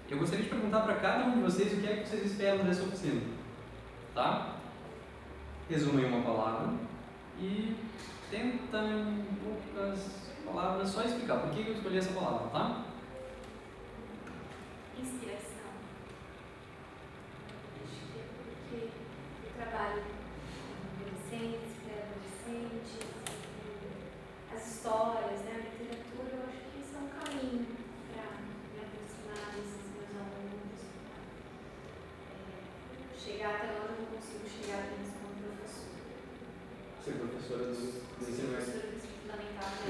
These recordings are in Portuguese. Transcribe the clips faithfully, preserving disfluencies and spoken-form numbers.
Eu gostaria de perguntar para cada um de vocês o que é que vocês esperam dessa oficina. Tá? Resuma em uma palavra e tenta em poucas palavras só explicar por que eu escolhi essa palavra, tá? Inspiração. Acho que é porque eu trabalho com adolescentes, pré-adolescentes, as histórias, né, a literatura, eu acho que isso é um caminho para me aproximar desses meus alunos, é, chegar até onde eu não consigo chegar apenas como professor. Ser professora do, do ensino médio. Professora do ensino fundamental, né?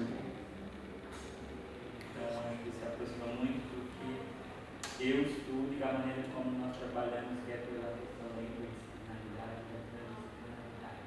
Então, acho que se aproxima muito do que eu estudo e da maneira como nós trabalhamos, que é pela questão da interdisciplinaridade e da transdisciplinaridade.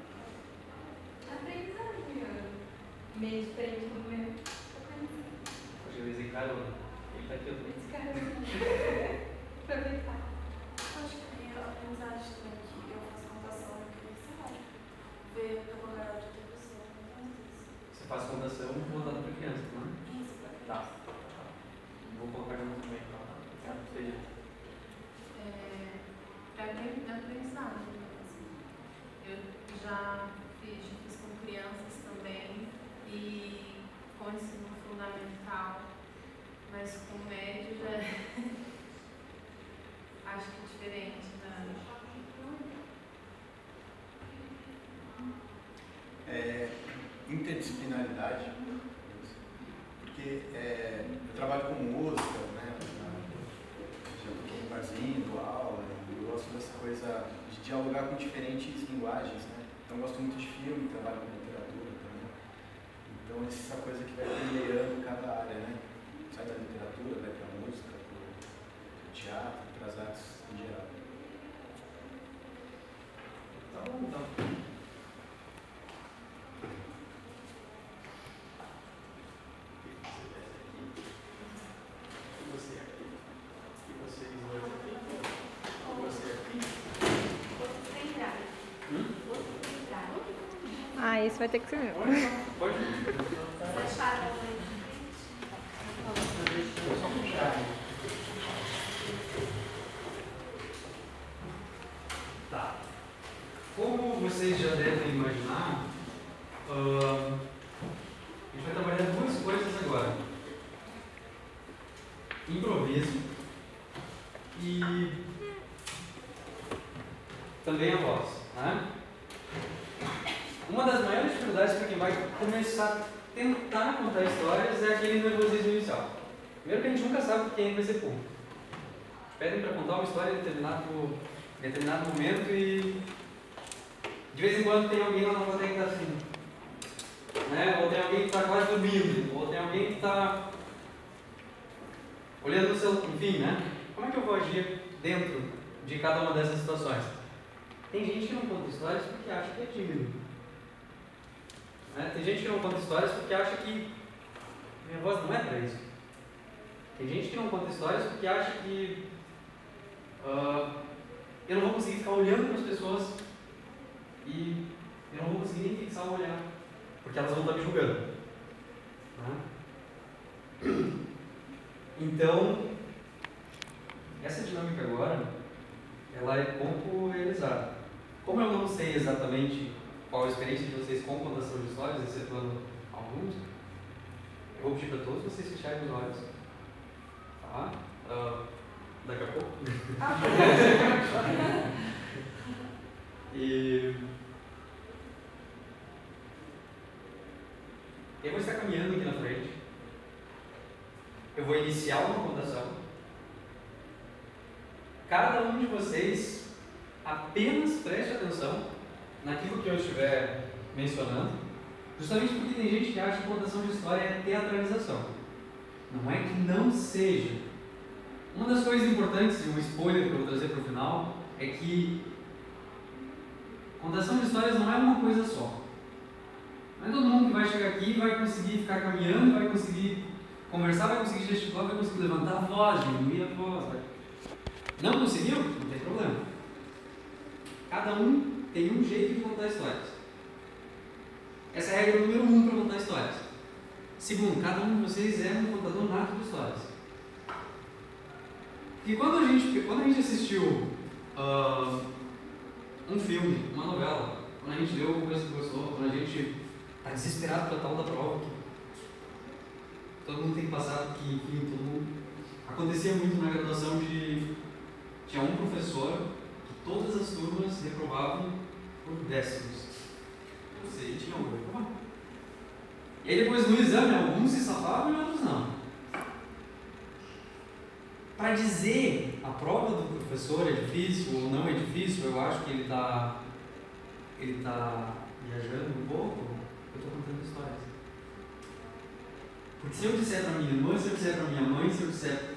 Aprendizagem, meio diferente do meu. Hoje eu disse carona. Ele está aqui. Esse cara aproveitar. Acho que a aprendizagem também que eu faço computação é criança, ver pelo lugar de introdução. Você faz computação voltada para criança, não é? Isso, para Tá. criança. Vou colocar junto também para seja. É aprendizagem. Eu já fiz, já fiz com crianças também e com ensino fundamental, mas com médio já acho que é diferente, né? É, interdisciplinaridade, porque é, eu trabalho com música, né, já toquei em barzinho, dou aula, eu gosto dessa coisa de dialogar com diferentes linguagens, né, então eu gosto muito de filme, trabalho com literatura também, então essa coisa que vai permeando cada área, né, sai da literatura, vai para a música, para o teatro, para as artes em geral. Tá bom, então. Ah, esse vai ter que ser meu. Pode. Vocês acharam aí? Tá. Como vocês já devem imaginar, uh, a gente vai trabalhar duas coisas agora. Improviso e também a voz, né? Uma das maiores dificuldades para quem vai começar a tentar contar histórias é aquele nervosismo inicial. Primeiro que a gente nunca sabe quem vai ser público. Pedem para contar uma história em determinado, em determinado momento e de vez em quando tem alguém lá na plateia que está assim, né? Ou tem alguém que está quase dormindo, ou tem alguém que está olhando no celular, enfim, né? Como é que eu vou agir dentro de cada uma dessas situações? Tem gente que não conta histórias porque acha que é tímido. Né? Tem gente que não conta histórias porque acha que minha voz não é para isso. Tem gente que não conta histórias porque acha que uh, eu não vou conseguir ficar olhando para as pessoas e eu não vou conseguir nem fixar o olhar, porque elas vão estar me julgando. Né? Então, essa dinâmica agora, ela é pouco realizada. Como eu não sei exatamente qual a experiência de vocês com contação de histórias, excetuando alguns, eu vou pedir para todos vocês fecharem os olhos. Tá? Uh, daqui a pouco. E eu vou estar caminhando aqui na frente. Eu vou iniciar uma contação. Cada um de vocês apenas preste atenção naquilo que eu estiver mencionando, justamente porque tem gente que acha que contação de história é teatralização. Não é que não seja. Uma das coisas importantes, e um spoiler que eu vou trazer para o final, é que contação de histórias não é uma coisa só. Não é todo mundo que vai chegar aqui e vai conseguir ficar caminhando, vai conseguir conversar, vai conseguir gesticular, vai conseguir levantar a voz, diminuir a voz. Vai... Não conseguiu? Não tem problema. Cada um tem um jeito de contar histórias. Essa é a regra número um para contar histórias. Segundo, cada um de vocês é um contador nato de histórias. E quando a gente, quando a gente assistiu uh, um filme, uma novela, quando a gente leu alguma coisa que gostou, quando a gente está desesperado para tal da prova, que todo mundo tem que passar, que enfim, todo mundo... Acontecia muito na graduação de... Tinha um professor que todas as turmas reprovavam por décimos. Eu sei, tinha um reprovado. E aí depois no exame, alguns se safavam e outros não. Para dizer a prova do professor é difícil ou não é difícil, eu acho que ele está ele tá viajando um pouco, eu estou contando histórias. Porque se eu disser para minha irmã, se eu disser para minha mãe, se eu disser...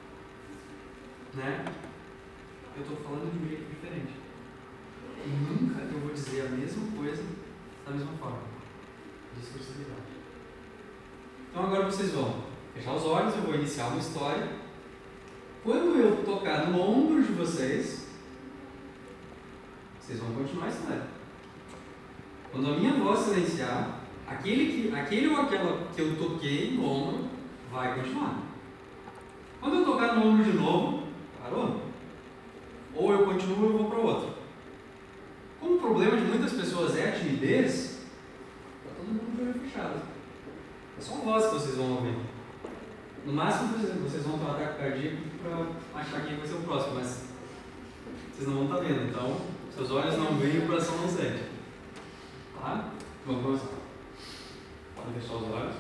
Né? Eu estou falando de um jeito diferente. E nunca eu vou dizer a mesma coisa da mesma forma. Discursividade. Então agora vocês vão fechar os olhos, eu vou iniciar uma história. Quando eu tocar no ombro de vocês, vocês vão continuar a história. Quando a minha voz silenciar, aquele, que, aquele ou aquela que eu toquei no ombro vai continuar. Quando eu tocar no ombro de novo, parou. Ou eu continuo ou eu vou para o outro. Como o problema de muitas pessoas é a timidez, está todo mundo de olho fechado. É só uma voz que vocês vão ouvir. No máximo, vocês vão ter um ataque cardíaco para achar quem vai ser o próximo, mas vocês não vão estar vendo. Então, seus olhos não veem e o coração não sente. Tá? Vamos começar. Podem fechar os olhos.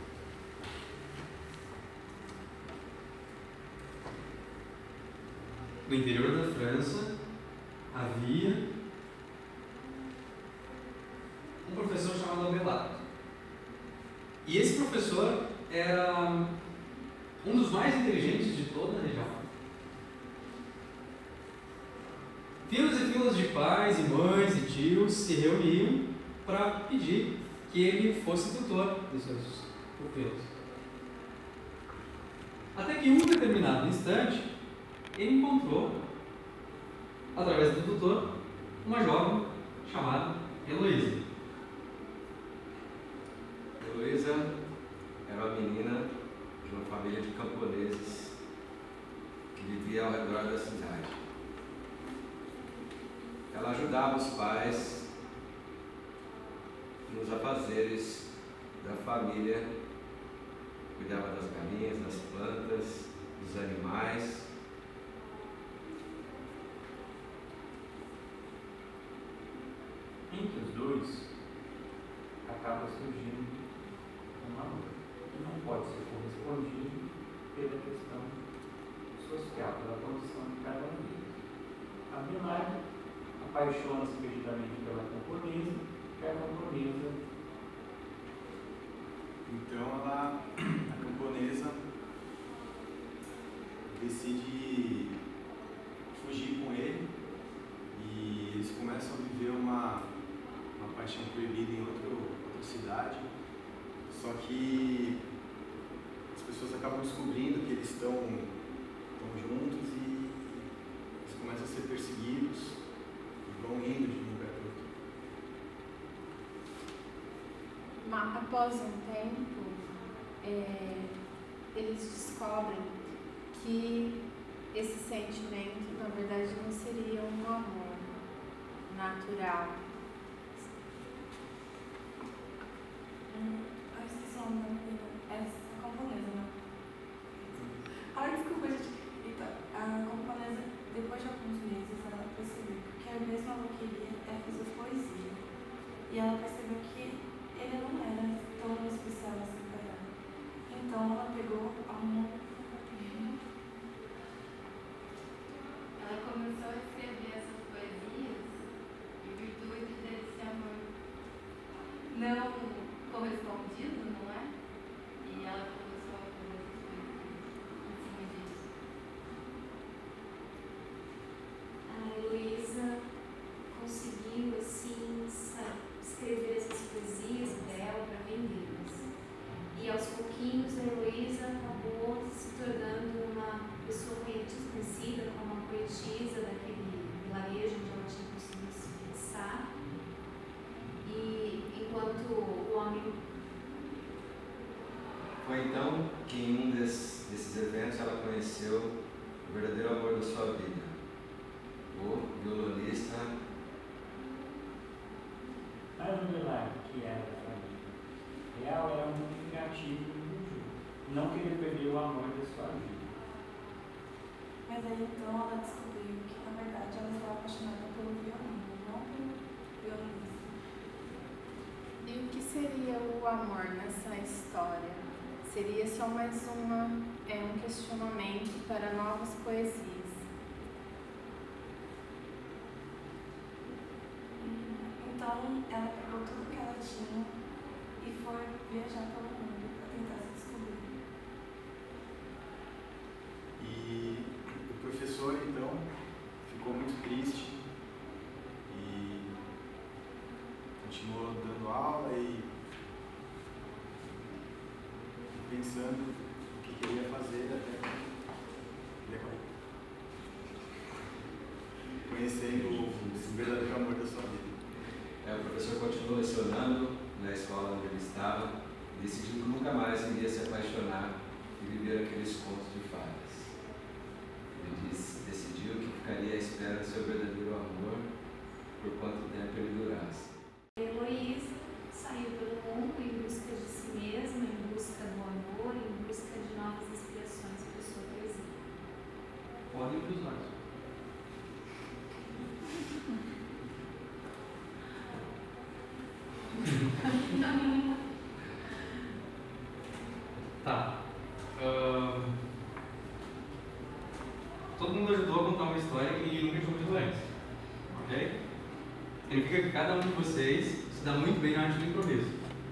No interior da França havia um professor chamado Abelard. E esse professor era um dos mais inteligentes de toda a região. Filas e filas de pais e mães e tios se reuniam para pedir que ele fosse tutor dos seus pupilos. Até que em um determinado instante, ele encontrou, através do tutor, uma jovem chamada Heloísa. Heloísa era uma menina de uma família de camponeses que vivia ao redor da cidade. Ela ajudava os pais nos afazeres da família, cuidava das galinhas, das plantas, dos animais. Entre os dois, acaba surgindo um amor que não pode ser correspondido pela questão social, pela condição de cada um deles. Abelard apaixona-se perdidamente pela camponesa, que a camponesa. Então ela, a camponesa decide fugir com ele e eles começam a viver uma, uma paixão proibida em outro, outra cidade. Só que as pessoas acabam descobrindo que eles estão, estão juntos e eles começam a ser perseguidos e vão indo de um lugar para outro. Mas, após um tempo, é, eles descobrem que esse sentimento, na verdade, não seria um amor natural. Hum, ah, esqueci o nome da menina. É a camponesa, né? Ai, desculpa, gente. Então, a camponesa, depois de alguns meses, ela percebeu que a mesma ela queria é fazer poesia. E ela percebeu que ele não era tão especial assim para ela. Então ela pegou a uma. Ela começou a escrever essas poesias em virtude desse amor não correspondido, não é? E ela começou a fazer essas poesias em cima disso. A Heloísa conseguiu, assim, sabe, escrever essas poesias dela para vendê-las. E aos pouquinhos a Heloísa acabou se tornando uma pessoa conhecida como uma poetisa daquele vilarejo onde ela tinha conseguido se fixar. E enquanto o homem... Foi então que em um desses, desses eventos ela conheceu o o verdadeiro amor da sua vida. O violonista. Para revelar que era a família real, era muito negativo do jogo. Não queria perder o amor da sua vida. Mas aí então ela descobriu que na verdade ela estava apaixonada pelo violino, não pelo violinista. E o que seria o amor nessa história? Seria só mais uma, é, um questionamento para novas poesias. Então ela pegou tudo que ela tinha e foi viajar pelo mundo para tentar se descobrir. E o professor, então, ficou muito triste e continuou dando aula e pensando o que queria fazer até conhecendo o verdadeiro amor da sua vida. É, o professor continuou lecionando na escola onde ele estava e decidiu que nunca mais iria se apaixonar e viver aqueles contos de fadas. Ele disse, decidiu que ficaria à espera do seu verdadeiro amor por quanto tempo ele durasse. Heloísa saiu pelo mundo em busca de si mesma, em busca do amor, em busca de novas inspirações para sua poesia. Podem para os olhos. Tá. Ahn, todo mundo ajudou a contar uma história que ninguém nunca tinha ouvido antes. Ok? Significa que cada um de vocês se dá muito bem na arte do improviso.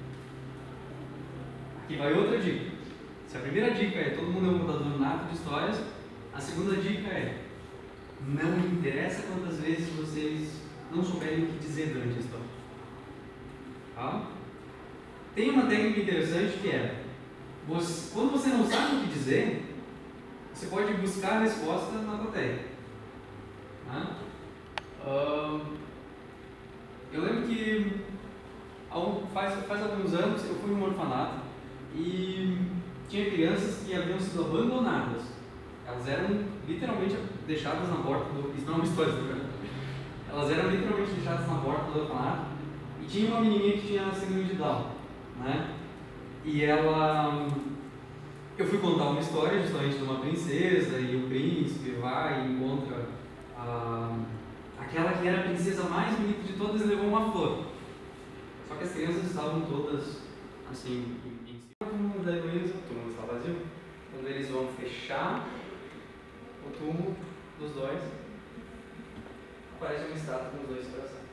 Aqui vai outra dica. Se a primeira dica é todo mundo é um contador nato de histórias, a segunda dica é não interessa quantas vezes vocês não souberem o que dizer durante a história. Tá? Tem uma técnica interessante que é você, quando você não sabe o que dizer, você pode buscar a resposta na plateia. Tá? Uh, eu lembro que faz, faz alguns anos eu fui em um orfanato e tinha crianças que haviam sido abandonadas. Elas eram literalmente deixadas na porta do... Isso não é uma história, né? Elas eram literalmente deixadas na porta do orfanato e tinha uma menininha que tinha síndrome de Down, né? E ela... Eu fui contar uma história justamente de uma princesa e o príncipe vai e encontra a... aquela que era a princesa mais bonita de todas e levou uma flor. Só que as crianças estavam todas assim, em cima do túmulo da Heloísa, o túmulo está vazio. Quando eles vão fechar o túmulo dos dois, aparece uma estátua com os dois corações.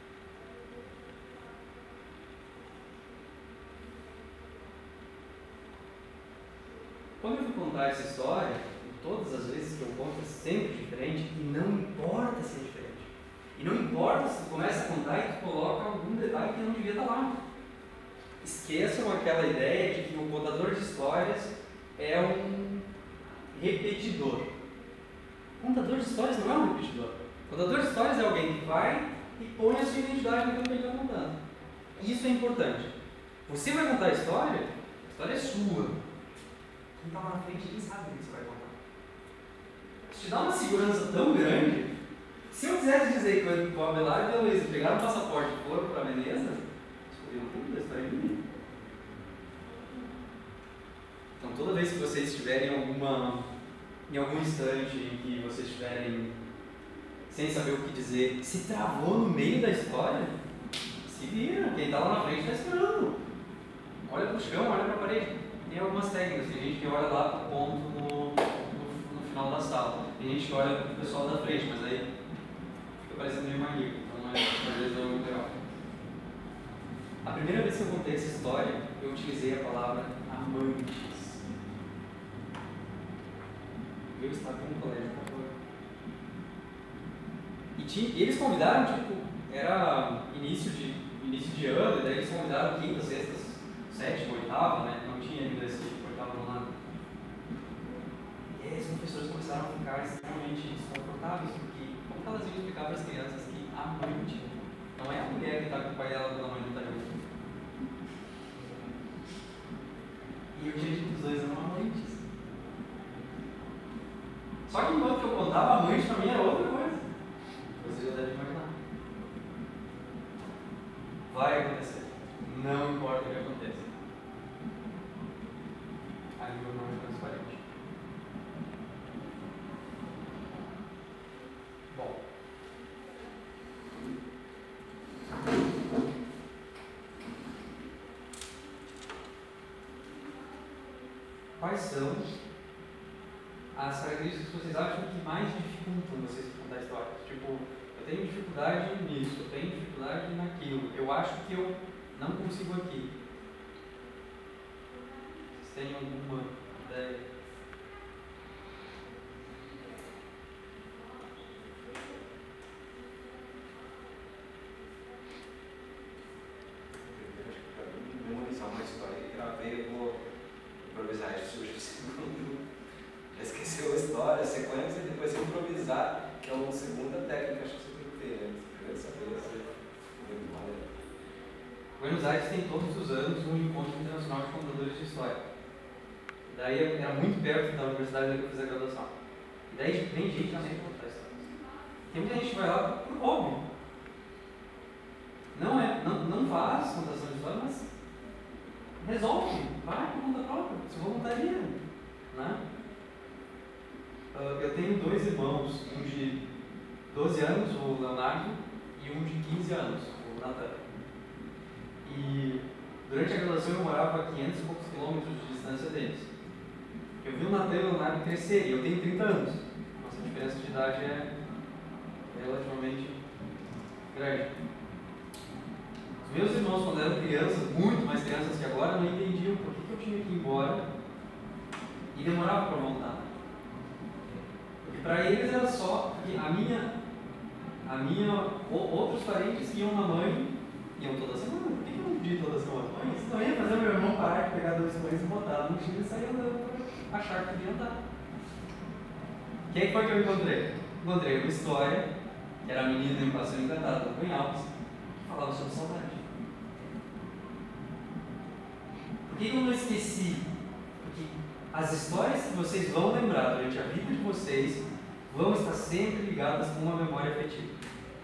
Quando eu fui contar essa história, todas as vezes que eu conto é sempre diferente e não importa se é diferente. E não importa se tu começa a contar e tu coloca algum detalhe que não devia estar lá. Esqueçam aquela ideia de que o contador de histórias é um repetidor. O contador de histórias não é um repetidor. O contador de histórias é alguém que vai e põe a sua identidade naquilo que ele está contando. Isso é importante. Você vai contar a história, a história é sua. Quem está lá na frente nem sabe o que você vai contar. Isso te dá uma segurança tão grande. Se eu quisesse dizer que o Abelardo e a Heloísa pegaram o passaporte e foram para Veneza, escolheram tudo da história de mim. Então, toda vez que vocês estiverem em, alguma, em algum instante em que vocês estiverem sem saber o que dizer, se travou no meio da história, se vira. Quem está lá na frente está esperando. Olha para o chão, olha para a parede. Tem algumas técnicas. Tem gente que olha lá para o ponto no, no, no final da sala. Tem gente que olha para o pessoal da frente, mas aí fica parecendo meio maníaco. Então, às vezes não é muito legal. A primeira vez que eu contei essa história, eu utilizei a palavra amantes. Eu estava em um colégio, por favor. E, tinha, e eles convidaram, tipo, era início de, início de ano, e daí eles convidaram quinta, sexta, sétima, oitava, né? Não tinha ainda esse oitava no nada. E aí os professores começaram a ficar extremamente desconfortáveis, porque como que elas iam explicar para as crianças que amante não é a mulher que está com o pai dela quando a mãe não está junto? E eu tinha dito que os dois eram amantes. Só que enquanto quais são as características que vocês acham que mais dificultam vocês contar histórias. Tipo, eu tenho dificuldade nisso, eu tenho dificuldade naquilo, eu acho que eu não consigo aqui. Vocês têm alguma ideia? Memorizar uma história que gravei, eu vou improvisar isso hoje. Já esqueceu a história, a sequência, e depois improvisar, que é uma segunda técnica, acho que você tem que ter, né? Primeiro saber essa memória. Buenos Aires tem todos os anos um encontro internacional de contadores de história. Daí era muito perto da universidade onde eu fiz a graduação. E daí vem gente também para contar histórias. Tem muita gente que vai lá por hobby. Não, é, não, não faz contação de história, mas resolve, vai por conta própria, se voluntaria, né? Uh, eu tenho dois irmãos, um de doze anos, o Leonardo, e um de quinze anos, o Natan. E durante a graduação eu morava a quinhentos e poucos quilômetros de distância deles. Eu vi o Natan e o Leonardo crescer, e eu tenho trinta anos. Nossa diferença de idade é relativamente grande. Os meus irmãos, quando eram crianças, muito mais crianças que agora, não entendiam por que, que eu tinha que ir embora e demorava para voltar. Porque para eles era só, porque a minha, a minha, outros parentes iam na mãe, iam toda semana. Por que, que eu não podia ir toda semana? Mãe, isso não ia fazer meu irmão parar de pegar dois pães e botar no mochila e sair andando para achar que podia andar. Quem foi que eu encontrei? Encontrei uma história, que era a menina em Passeio Encantado, do Cunha Alves, que falava sobre saudade. Por que eu não esqueci? Porque as histórias que vocês vão lembrar durante a vida de vocês vão estar sempre ligadas com uma memória afetiva.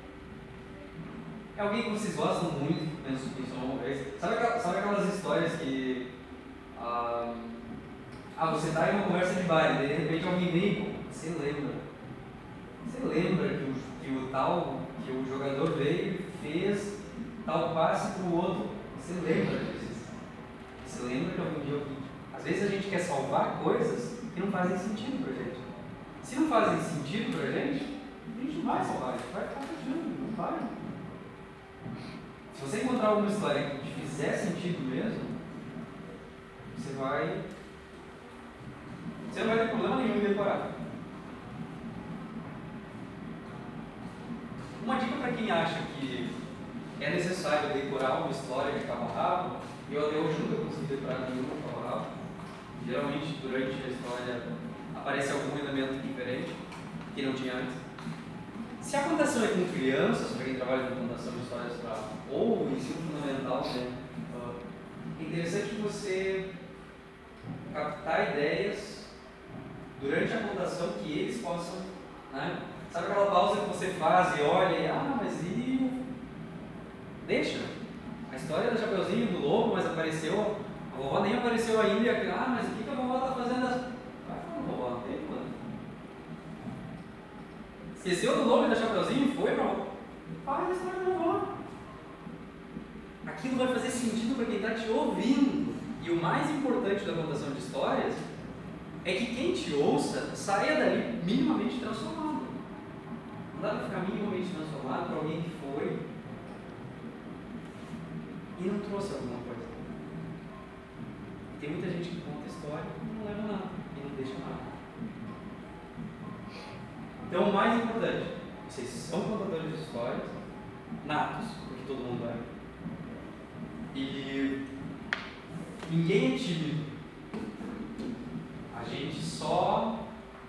É alguém que vocês gostam muito, penso que isso uma vez. Sabe aquelas, sabe aquelas histórias que ah, ah, você está em uma conversa de bar e de repente alguém vem, você lembra. Você lembra que o, que o tal, que o jogador veio, fez tal passe para o outro. Você lembra disso. Você lembra que algum dia eu vi? Às vezes a gente quer salvar coisas que não fazem sentido pra gente. Se não fazem sentido pra gente, a gente não vai salvar, a gente vai ficar fechando, não vai. Se você encontrar alguma história que te fizer sentido mesmo, você vai. Você não vai ter problema nenhum em decorar. Uma dica para quem acha que é necessário decorar uma história de cabo a rabo, eu até hoje nunca consegui decorar nenhuma de cabo a rabo. Geralmente, durante a história, aparece algum elemento diferente que não tinha antes. Se a contação é com crianças, para quem trabalha com contação de histórias para ou o ensino fundamental, né, é interessante você captar ideias durante a contação que eles possam, né? Sabe aquela pausa que você faz e olha e, ah, mas e... Deixa. A história do Chapeuzinho, do lobo, mas apareceu, a vovó nem apareceu ainda e a ah, mas o que, que a vovó está fazendo? Vai falar, vovó, não tem plano. Esqueceu do lobo e da Chapeuzinho? Foi, vovó. Faz a história da vovó. Aquilo vai fazer sentido para quem está te ouvindo. E o mais importante da contação de histórias é que quem te ouça saia dali minimamente transformado. Não dá para ficar minimamente transformado para alguém que foi e não trouxe alguma coisa. Tem muita gente que conta história e não leva nada, e não deixa nada. Então, o mais importante, vocês são contadores de histórias, natos, porque todo mundo é. E ninguém é tímido. A gente só...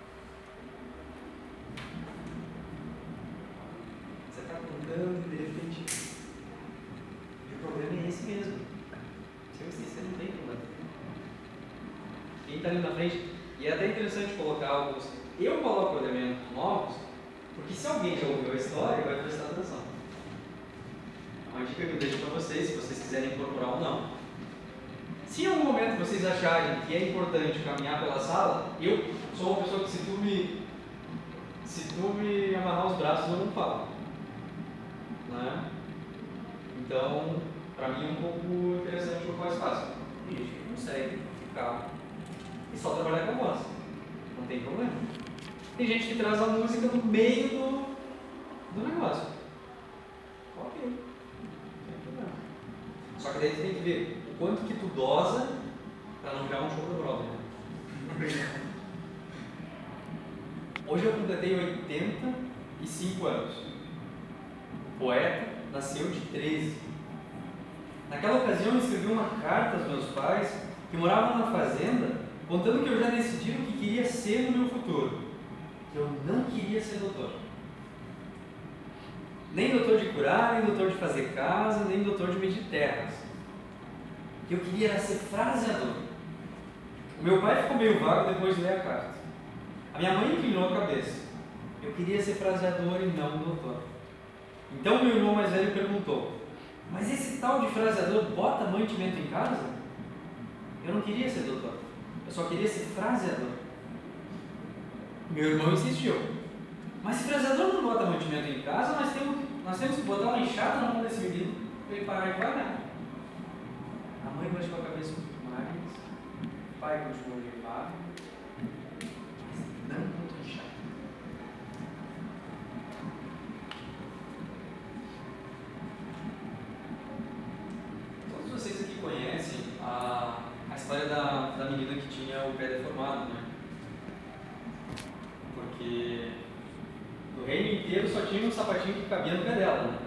Você está contando e de repente... O problema é esse mesmo. Se eu esquecer, não tem problema. Quem está ali na frente... E é até interessante colocar alguns... Eu coloco elementos novos, porque se alguém já ouviu a história, vai prestar atenção. É uma dica que eu deixo para vocês, se vocês quiserem incorporar ou não. Se em algum momento vocês acharem que é importante caminhar pela sala, eu sou uma pessoa que se tu me, se tu me amarrar os braços, eu não falo. Né? Então, para mim é um pouco interessante o mais fácil. Tem gente que consegue ficar e só trabalhar com a voz. Não tem problema. Tem gente que traz a música no meio do, do negócio. Ok. Não tem problema. Só que daí tu tem que ver o quanto que tu dosa para não virar um show da Broadway. Hoje eu completei oitenta e cinco anos. O poeta nasceu de treze. Naquela ocasião eu escrevi uma carta aos meus pais que moravam na fazenda, contando que eu já decidi o que queria ser no meu futuro. Eu não queria ser doutor. Nem doutor de curar, nem doutor de fazer casa, nem doutor de medir terras. O que eu queria era ser fraseador. O meu pai ficou meio vago depois de ler a carta. A minha mãe inclinou a cabeça. Eu queria ser fraseador e não doutor. Então meu irmão mais velho perguntou: mas esse tal de fraseador bota mantimento em casa? Eu não queria ser doutor. Eu só queria ser fraseador. Meu irmão insistiu: mas se fraseador não bota mantimento em casa, nós temos, nós temos que botar uma enxada na mão desse menino para ele parar de vagar. A mãe baixou a cabeça um pouco mais. O pai continuou de vaga. Mas não botou enxada. Todos vocês aqui conhecem a, a história da, da menina que tinha o pé deformado, né? Porque no reino inteiro só tinha um sapatinho que cabia no pé dela, né?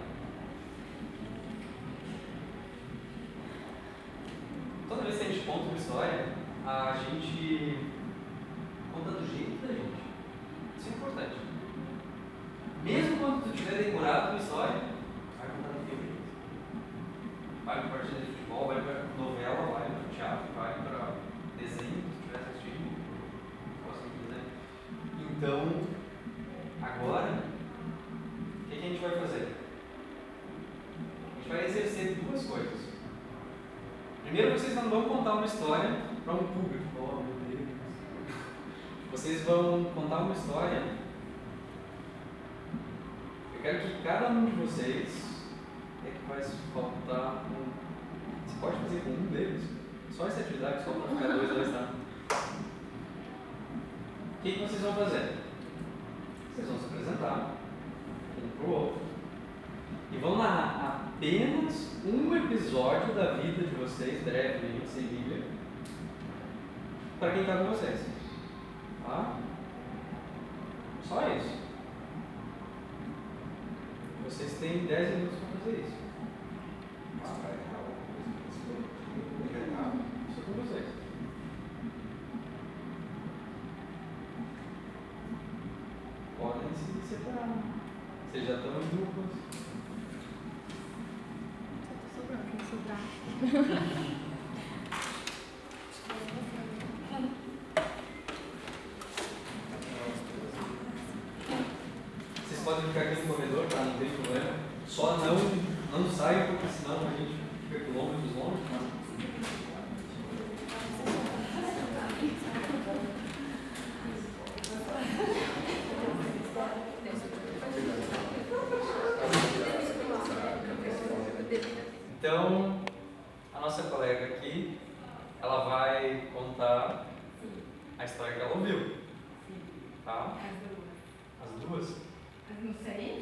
Toda vez que a gente conta uma história, a gente conta do jeito da gente. Isso é importante. Mesmo quando tu tiver decorado uma história, vai contar do teu jeito. Vai para partida de futebol, vai para novela, vai para teatro, vai para desenho, se tu estiver assistindo, posso dizer. Então, agora, o que, que a gente vai fazer? A gente vai exercer duas coisas. Primeiro, vocês não vão contar uma história para um público. Oh, meu Deus. Vocês vão contar uma história. Eu quero que cada um de vocês é que vai faltar um. Você pode fazer com um deles? Só essa atividade, só para ficar dois, dois, tá? O que, que vocês vão fazer? Vocês vão se apresentar um para o outro e vão narrar apenas um episódio da vida de vocês, brevemente, sem Bíblia, para quem está com vocês. Tá? Só isso. Vocês têm dez minutos para fazer isso. Isso é com vocês. Podem se separar. Vocês já estão em grupos. Só tô sobrando, quem sobrar. Vocês podem ficar aqui no corredor, tá? Não tem problema. Só não, não saiam, porque senão a gente fica quilômetros longe. Tá? Então, a nossa colega aqui, ela vai contar a história que ela ouviu. Tá? As duas? Não sei.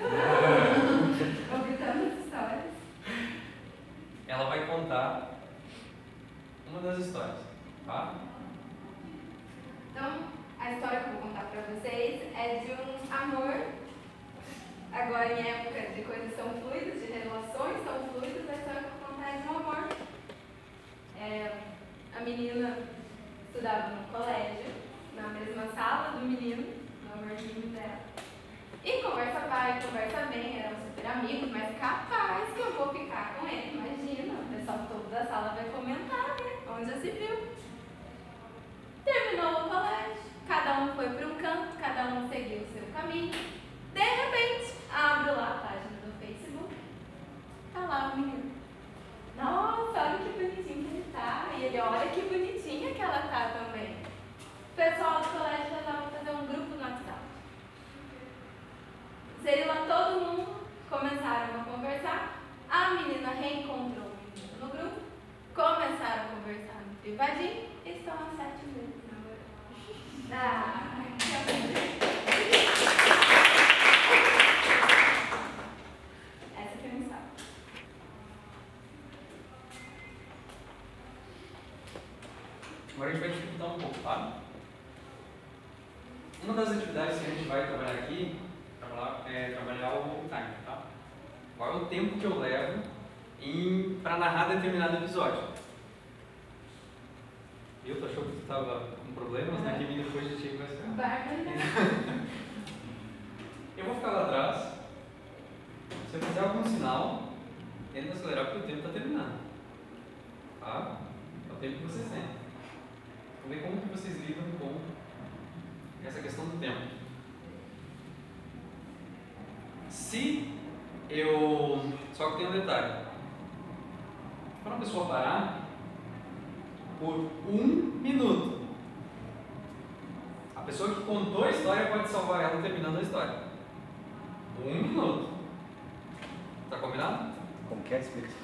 Ouvi tantas histórias. Ela vai contar uma das histórias. Tá? Então, a história que eu vou contar pra vocês é de um amor. Agora, em época de coisas são fluidas, de relações são fluidas, a história que eu vou contar é de um amor. É, a menina estudava no colégio, na mesma sala do menino, no amorzinho dela. E conversa vai, conversa vem, eram super amigos, mas capaz que eu vou ficar com ele, imagina, o pessoal todo da sala vai comentar, né? Onde já se viu. Terminou o colégio, cada um foi para um canto, cada um seguiu o seu caminho. De repente, abro lá a página do Facebook, tá lá o menino. Nossa, olha que bonitinho que ele tá. E ele, olha que bonitinha que ela tá também. O pessoal do colégio já estava fazer um grupo no WhatsApp. Inseriu lá todo mundo, começaram a conversar. A menina reencontrou o menino no grupo começaram a conversar no privadinho e estão há sete meses namorando. Ah, essa que eu não sabe. Agora a gente vai dificultar um pouco, tá? Uma das atividades que a gente vai trabalhar aqui trabalhar, é trabalhar o time, tá? Qual é o tempo que eu levo para narrar determinado episódio? Viu? Tu achou que tu estava com problemas, né? Que vim depois de ti vai ficar. Bárbara. Eu vou ficar lá atrás. Se eu fizer algum sinal, tenta acelerar porque o tempo está terminando. Tá? É o tempo que vocês têm. Vamos ver como que vocês lidam com essa questão do tempo. Se eu... Só que tem um detalhe. Quando a pessoa parar por um minuto, a pessoa que contou a história pode salvar ela terminando a história. Um minuto. Tá combinado? Como que é a explicação?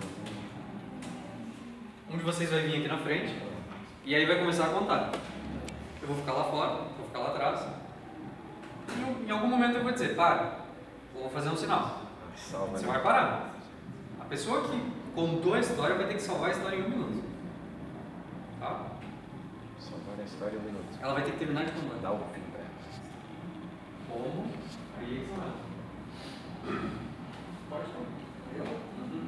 Um de vocês vai vir aqui na frente e aí vai começar a contar. Eu vou ficar lá fora, vou ficar lá atrás. E em algum momento eu vou dizer, para, vou fazer um sinal. Você vai parar. A pessoa que contou a história vai ter que salvar a história em um minuto. Tá? Salvar a história em um minuto. Ela vai ter que terminar de contar. Dá um fim pra ela. Como? Aí é isso mesmo. Pode falar. Eu? Uhum.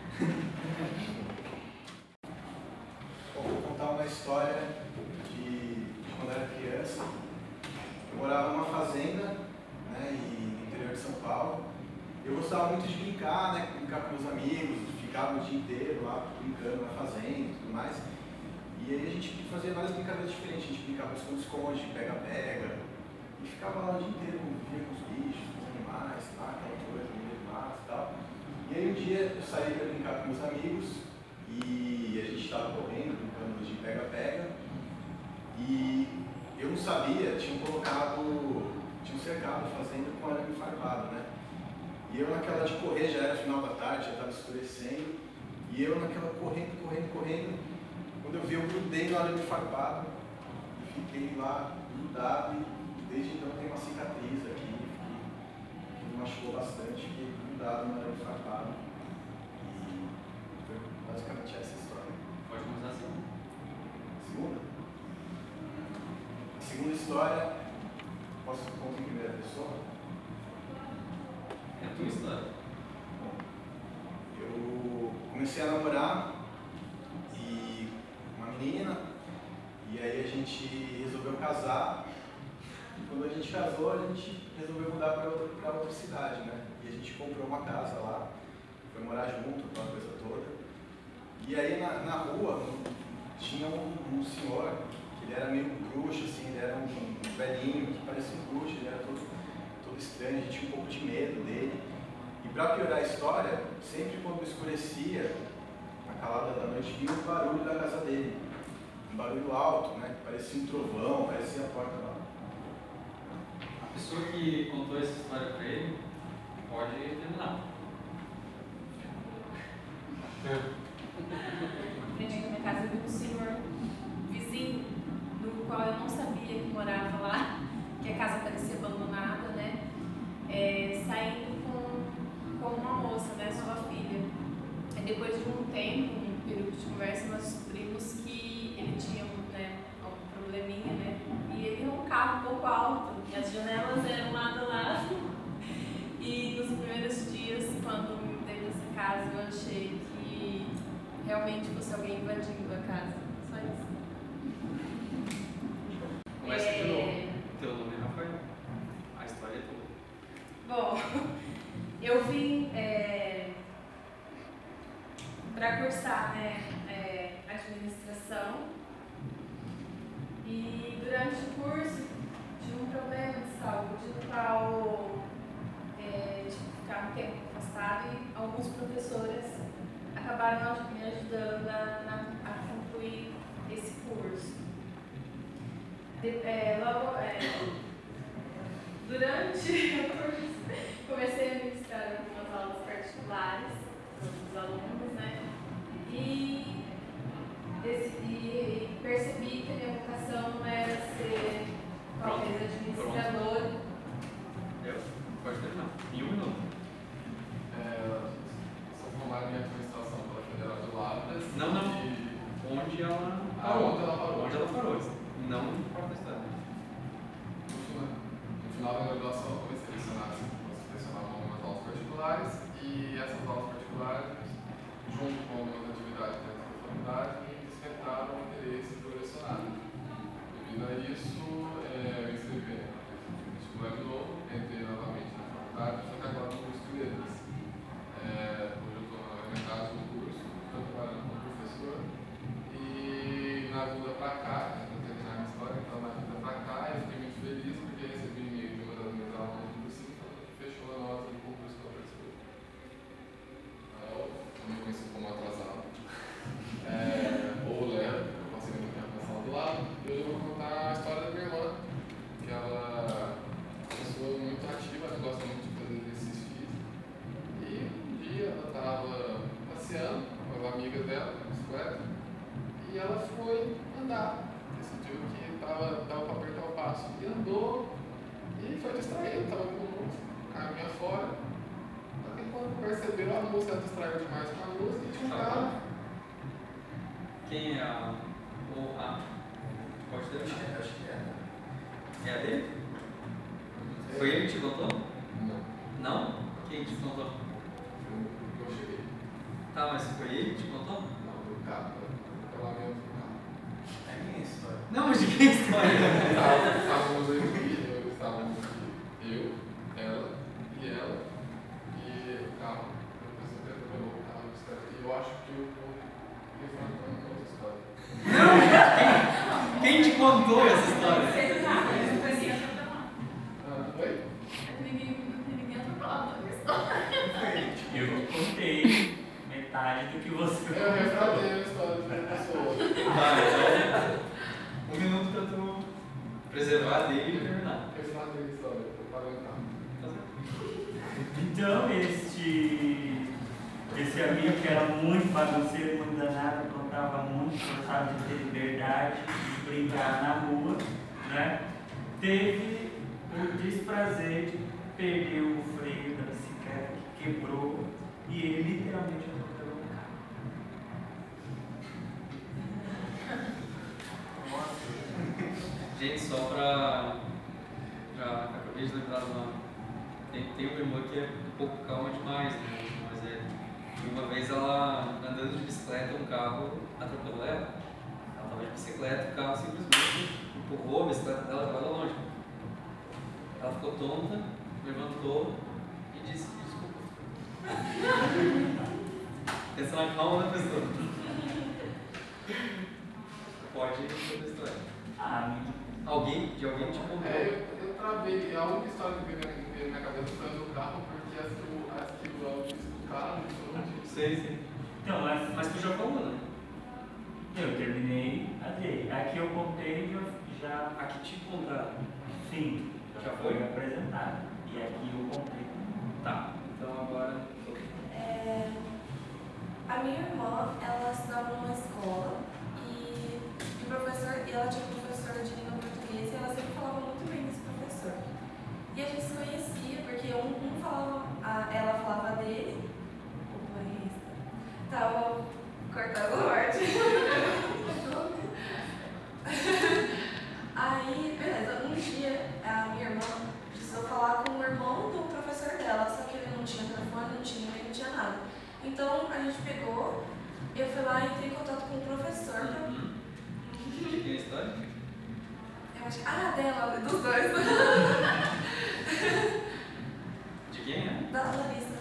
Bom, vou contar uma história de, de quando eu era criança. Eu morava numa fazenda, né, e, no interior de São Paulo. Eu gostava muito de brincar, né, brincar com meus amigos, ficava o dia inteiro lá brincando na fazenda e tudo mais. E aí a gente fazia várias brincadeiras diferentes, a gente brincava esconde-esconde, pega-pega, e ficava lá o dia inteiro, via com os bichos, com os animais, tá, aquela coisa, no meio do mato e tal. E aí um dia eu saí para brincar com meus amigos, e a gente estava correndo, brincando de pega-pega, e eu não sabia, tinham colocado, tinham cercado a fazenda com arame farpado, né? E eu naquela de correr, já era final da tarde, já estava escurecendo, e eu naquela correndo, correndo, correndo, quando eu vi, eu grudei no arame farpado, e fiquei lá grudado, e desde então tem uma cicatriz aqui, que, que me machucou bastante, fiquei grudado no arame farpado. E foi basicamente essa história. Pode começar assim. Segunda? A segunda história, posso contar em primeira pessoa? É a tua história. Bom, eu comecei a namorar e uma menina, e aí a gente resolveu casar. E quando a gente casou, a gente resolveu mudar para outra, para outra cidade, né? E a gente comprou uma casa lá, foi morar junto, aquela coisa toda. E aí na, na rua tinha um, um senhor, que ele era meio bruxo, assim, ele era um, um velhinho que parecia um bruxo, ele era todo, todo estranho, a gente tinha um pouco de medo dele. E para piorar a história, sempre quando escurecia, na calada da noite, vinha o barulho da casa dele. Um barulho alto, né? Parecia um trovão, parecia a porta lá. A pessoa que contou essa história para ele pode terminar. Frente da minha casa eu vi um senhor vizinho, do qual eu não sabia que morava lá, que a casa parecia abandonada, né? É, saindo com, com uma moça, né? Sua filha. E depois de um tempo, um período de conversa, nós descobrimos que ele tinha, né, um probleminha, né? E ele roncava um pouco alto, e as janelas eram lado a lado. E nos primeiros dias, quando eu me mudei nessa casa, eu achei que realmente fosse alguém invadindo a casa. Só isso. Começa É... de novo. Teu nome é Rafael. A história é tua. Bom, eu vim é, para cursar, né, é, administração, e durante o curso tive um problema de saúde no qual é, tive que ficar um tempo afastado, e alguns professores acabaram me ajudando a, a concluir esse curso. De, é, logo, é, durante o curso, comecei a ministrar algumas aulas particulares para os alunos, né? E particulares e essas aulas particulares, junto com algumas atividades dentro da faculdade, me despertaram o interesse por lecionar. Devido a isso, é, eu inscrevi no vestibular de novo, entrei novamente na faculdade, só que agora no curso de letras. É, hoje eu estou na metade do curso, estou trabalhando como professor e na vida para cá, para terminar a história, então na vida para cá, eu fiquei muito feliz porque recebi e-mail de uma das minhas alunas do cursinho falando que fechou a nota do concurso que eu participei. Eu me conheci como atrasado. É, ou Léo, eu passei muito tempo na sala do lado, e hoje eu vou contar a história da minha irmã, que ela é uma pessoa muito ativa, ela gosta muito de fazer exercício físico. E um dia ela estava passeando com as amigas dela, na bicicleta, e ela foi andar. Decidiu que estava para apertar o passo. E andou, e foi distraído, estava com música, caminha fora. Só que quando percebeu, a música distraiu demais com a música e tinha um carro. Quem é a. O, a pode ter? Acho que é, acho que é. É a dele? Foi ele que te contou? Não, Não? Quem te contou? eu, eu cheguei. Tá, mas foi ele que te contou? Não, do carro, pelo menos do carro. É minha história. Não, mas de quem história? Estávamos estávamos aqui, eu, estávamos aqui, eu, ela e ela, e o carro, a pessoa pegou o carro, e eu acho que eu vou levantando outra história. Não! Quem, quem te contou essa história? Ah, oi? Ninguém atropelado na minha história. Eu contei metade do que você Eu refratei a história de uma pessoa. Tá, então. Um minuto pra tu preservar dele e terminar. Refratei a história, eu parei o carro. Tá certo. Então, este, esse amigo que era muito bagunceiro, muito danado, aprontava muito, gostava de ter liberdade, de brincar na rua, né? Teve o desprazer de perder o freio da bicicleta, que quebrou, e ele literalmente atropelou o carro. Gente, só pra. pra acabei de lembrar de uma. Tem, tem uma irmã que é um pouco calma demais, né? Mas é. Uma vez ela, andando de bicicleta, um carro atropelou ela. Ela estava de bicicleta, o carro simplesmente empurrou a bicicleta dela e levou ela longe. Ela ficou tonta, levantou e disse desculpa. Pensa na calma da pessoa. Pode ir sobre a história. Ah, Alguém, de alguém te contou. É, eu, eu travei. A única história que veio na minha cabeça foi a do carro, porque as que o, as que o áudio do carro, eu não disse. Sei, sim. então, mas Mas tu já falou, né? eu terminei a dele. Aqui eu contei já, já A que te contaram? sim, já foi apresentado. E aqui eu contei. Tá. Então agora. É, a minha irmã, ela estudava numa escola e o professor, e ela tinha um professor de língua portuguesa e ela sempre falava muito bem desse professor. E a gente se conhecia porque um, um falava, a, ela falava dele, o banhista, tava cortando o norte. Aí, beleza, um dia a minha irmã precisou falar com o irmão do professor dela, só que ele não tinha telefone, não tinha e-mail, não tinha nada. Então a gente pegou, eu fui lá e entrei em contato com o professor. Pra... Uhum. De quem é a história? Eu acho que. Ah, dela, dos dois. De quem é? Da Larissa.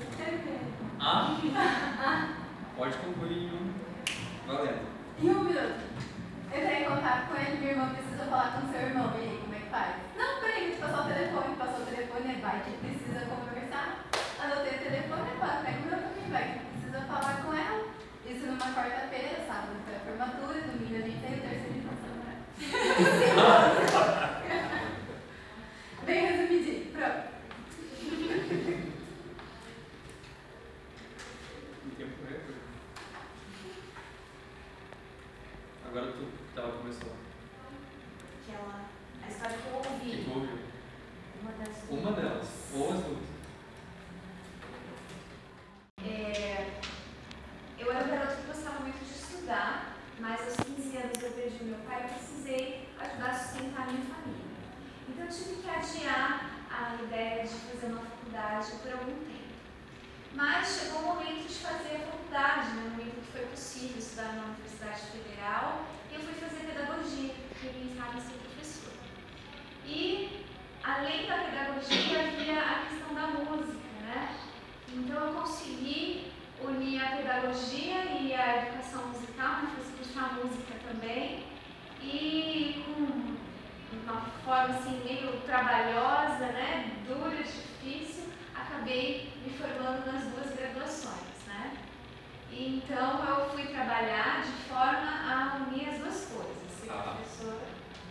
Ah? Pode concluir em um. Valendo. Em um minuto. Entrei em contato com ele, minha irmã precisa falar com seu irmão. E aí, como é que faz? Não, peraí, vou te passar o telefone. Passou o telefone, vai que precisa conversar. Anotei o telefone, pega o meu também, vai que precisa falar com ela. Isso numa quarta-feira, sábado foi a formatura, domingo a gente tem o terceiro de bem resumidinho, pronto. Em tempo recorde. Agora tu tava começou. Aquela, a história que eu O que ouvi. tu ouviu? Uma das Uma delas. Ou as duas. É, eu era um garoto que gostava muito de estudar, mas aos quinze anos eu perdi meu pai e precisei ajudar a sustentar a minha família. Então eu tive que adiar a ideia de fazer uma faculdade por algum tempo. mas chegou o momento de fazer a faculdade, no momento que foi possível estudar na Universidade Federal, e eu fui fazer pedagogia, porque eu pensava em ser professora. E, além da pedagogia, havia a questão da música, né? Então eu consegui unir a pedagogia e a educação musical, né? Fiz cursar música também, e com uma forma assim meio trabalhosa, né? Dura, difícil, acabei me formando nas duas graduações, né? E, então eu fui trabalhar de forma a unir as duas coisas, ser Ah. professora.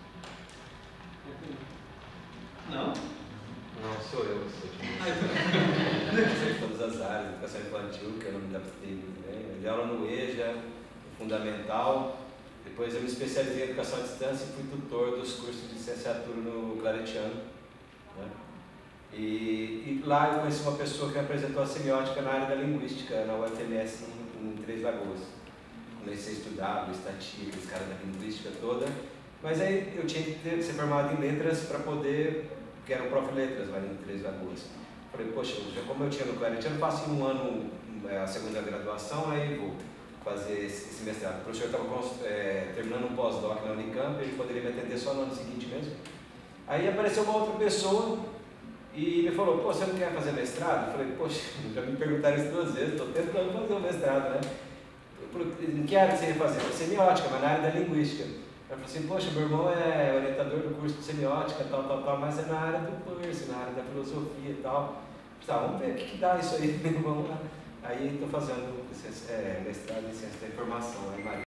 Não? Não, sou eu, sou eu. Passei por todas as áreas, educação infantil, que eu não me adaptei muito bem. Eu dei aula no EJA, no Fundamental. Depois eu me especializei em educação à distância e fui tutor dos cursos de licenciatura no Claretiano. Né? E, e lá eu conheci uma pessoa que me apresentou a semiótica na área da linguística, na U F M S em, em Três Lagoas. Comecei a estudar, estatística, os caras da linguística toda. Mas aí eu tinha que ter, ser formado em letras para poder, que era o prof. Letras lá em Três Lagoas. Falei, poxa, já como eu tinha no Claretiano, faço em um ano a segunda graduação, aí vou fazer esse, esse mestrado. O professor estava é, terminando um pós-doc na Unicamp, ele poderia me atender só no ano seguinte mesmo. Aí apareceu uma outra pessoa e me falou, pô, você não quer fazer mestrado? Eu falei, poxa, já me perguntaram isso duas vezes, estou tentando fazer o mestrado, né? Eu falei, em que área você ia fazer? Eu falei, semiótica, mas na área da linguística. Eu falei assim, poxa, meu irmão é orientador do curso de semiótica, tal, tal, tal, mas é na área do curso, na área da filosofia e tal. Tá, vamos ver o que, que dá isso aí, vamos lá. Aí estou fazendo é, mestrado em ciência da informação, aí, Maria.